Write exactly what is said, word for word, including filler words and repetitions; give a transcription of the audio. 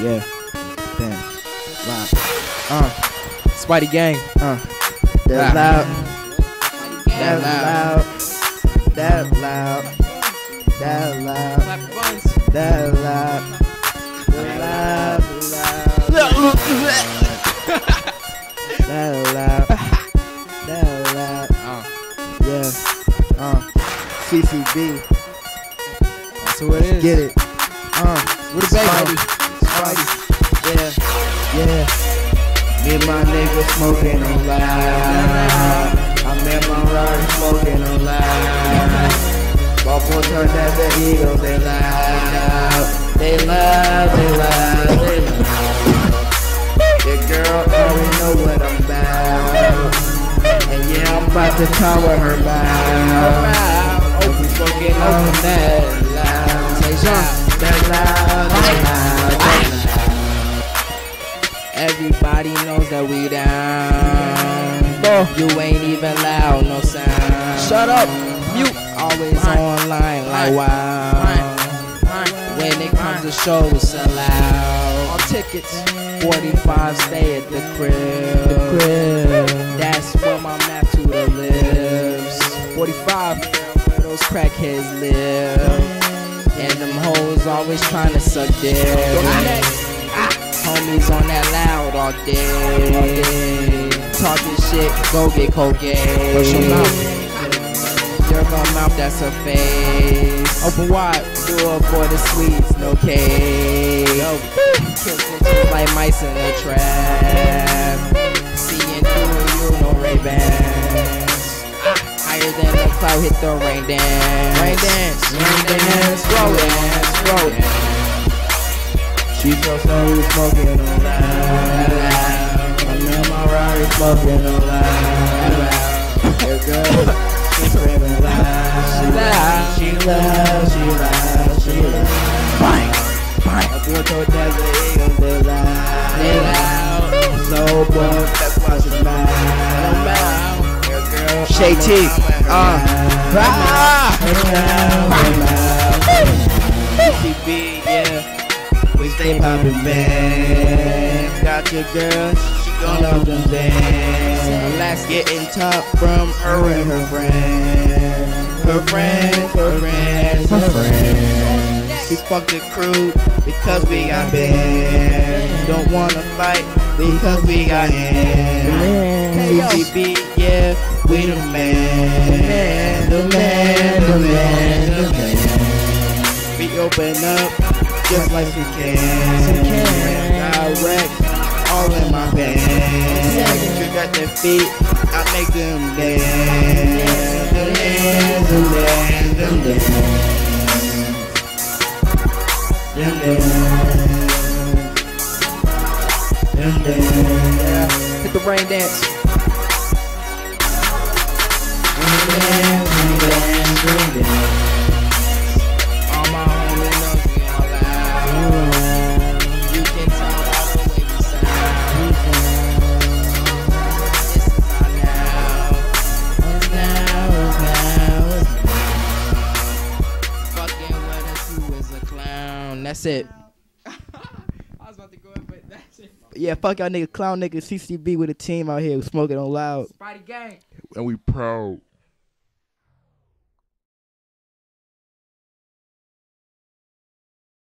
Yeah. Damn. Loud. Uh. Spidey gang. Uh. That loud. That loud. That loud. That loud. That loud. That loud. That loud. That loud. Uh. Yeah. Uh. C C B. That's who it is. Get it. Uh. Where the baby? Spidey. Yeah. Yeah. Me and my niggas smoking on loud. I'm in my Rari smoking on loud. Buffalo turned at the Eagles, they loud. They loud, they loud, they loud. Your girl already know what I'm about. And yeah, I'm about to come with her mouth. Oh, we smoking on that loud. Say something. That loud, that loud, that loud. Everybody knows that we down. Oh. You ain't even loud, no sound. Shut up. Mute. Always online like wow. When it comes to shows, sell out. All tickets. forty-five stay at the crib. The crib. That's where my map to the lives. forty-five. Where those crackheads live. And them hoes always trying to suck dick. Homies on that loud all day. Talking shit, go get cocaine. Brush your mouth. Your mouth, that's a face. Open wide. Do it for the sweets, no cake. Kill bitches like mice in a trap. Seeing through you, no Ray-Bans. Higher than the cloud, hit the rain dance. Rain dance. Rain dance, roll dance, roll dance. She's so sorry, smoking on loud. I'm in my Rari, smoking on loud. Your girl, she's screaming loud. She loud, she loud, she loud, she loud. Bang, bang. I feel so dead, they they loud, they loud. So bold, that's why she's loud. Your girl, Shay T. Uh. C C B, yeah. We stay poppin' bands. Got your girl, she gon' love them bands. Let's get in top from her and her friends. Her friends, her friends, her friends. We fuck the crew because we got bands. Don't wanna fight because we got hands. C C B, yeah, we the man. The man, the man, the man. We open up just like we can. Direct, all in my band. You got the feet, I make them dance. Them dance, them dance, them dance. Them dance. Them dance. Hit the rain dance. Them dance, them dance, them dance. That's it. I was about to go in, but that's it. Yeah, fuck y'all niggas, clown niggas, C C B with a team out here smoking on loud. Spidey gang. And we proud.